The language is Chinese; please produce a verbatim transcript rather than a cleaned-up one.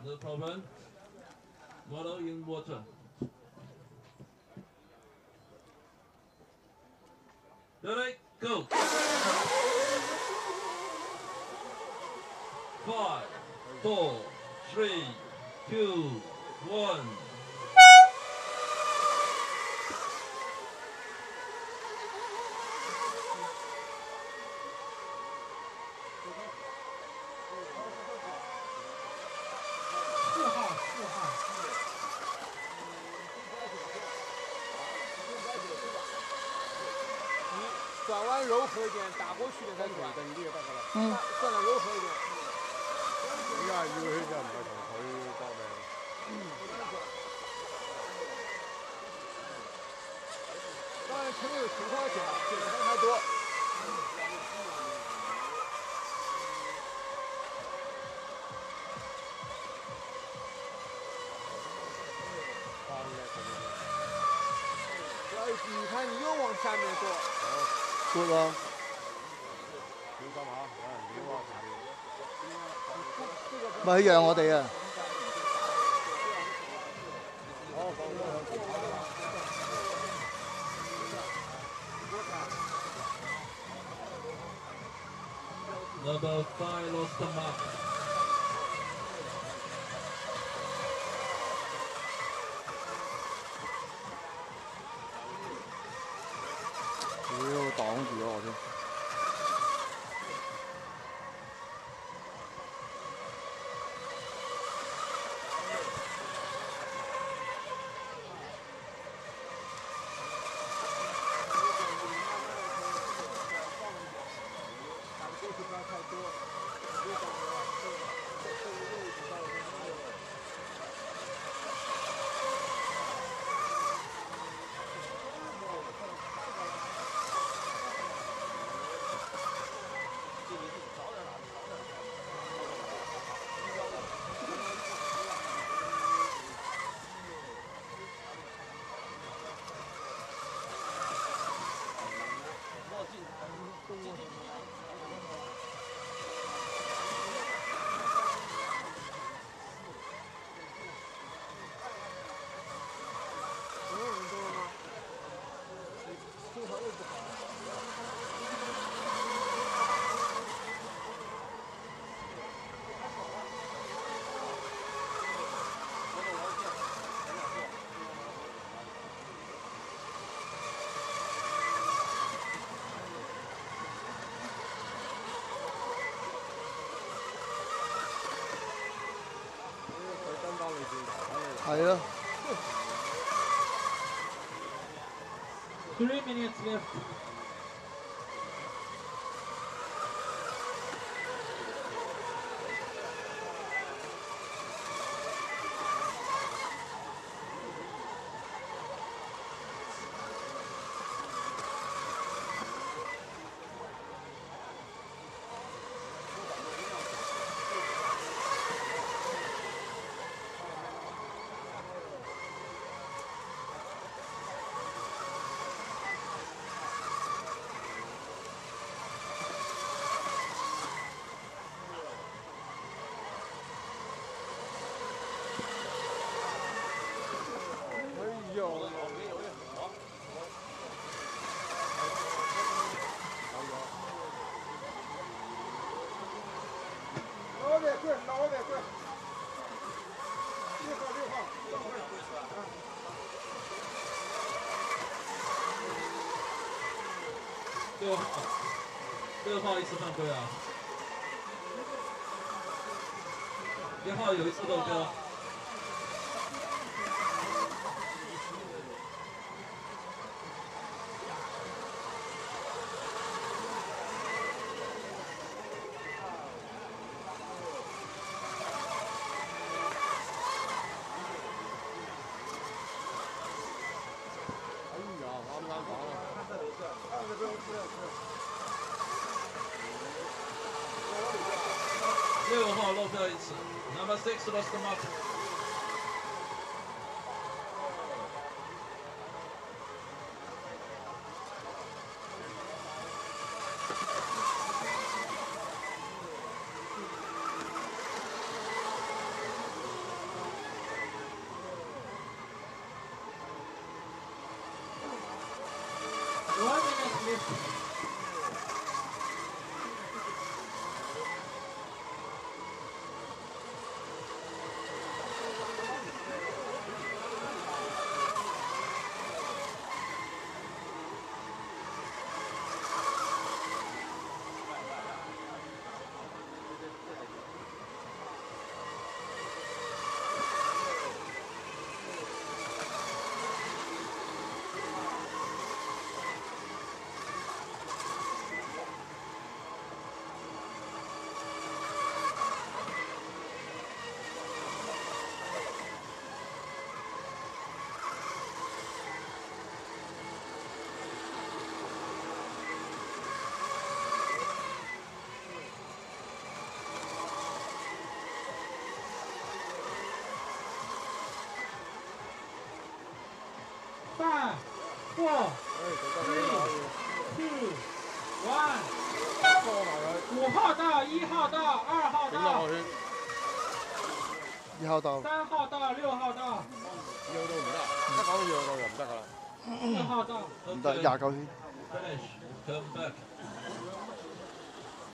No problem. Model in water. Ready, go. Five, four, three, two, one. 转弯柔和一点，打过去的再转。 嗯。 转的柔和一点。 依家要起就唔係同佢搏命。 当然前面有情况减，减的太多。要你看你又往下面坐。 坐啦。 小心下，有人撩啊！ 咪讓我哋啊！ 好，放開兩條。 Number five lost the mark. 屌，擋住咗我先。 係咯。 Three minutes left.六号，六号一次犯规啊！一号有一次漏标。六号漏标一次 ，Number six lost the mark. five, four, 誒，做得幾好。 two, one。 幫埋佢。 五號到，一號到，二號點到， 落圈？ 一號到。 三號到，六號到， 要到唔得，一講要到就唔得㗎啦。 四號到。 唔得，廿九圈。 Finish. Come back.